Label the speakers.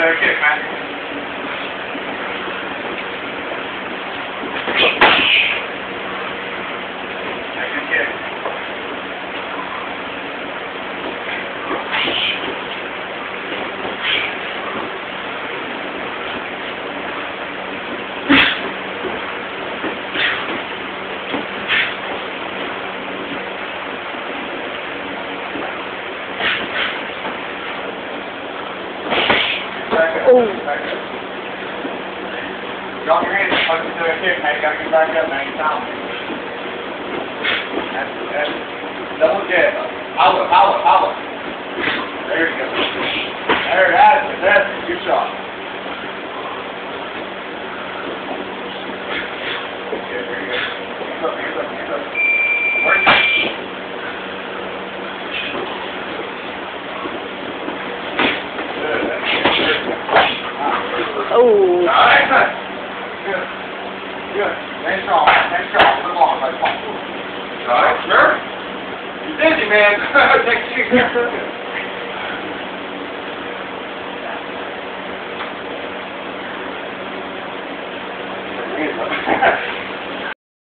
Speaker 1: better kick, man. Take a kick.
Speaker 2: Oh.
Speaker 1: Drop your hands, punch into a kick, man. You gotta get back up, man. You're down. That's double jab. Holla. There you go. There, that's a good shot. Okay, there you go. Hands up. Work.
Speaker 2: Oh.
Speaker 1: Alright, good. Nice strong. Come on. Alright, sure. You're busy, man. Take a seat.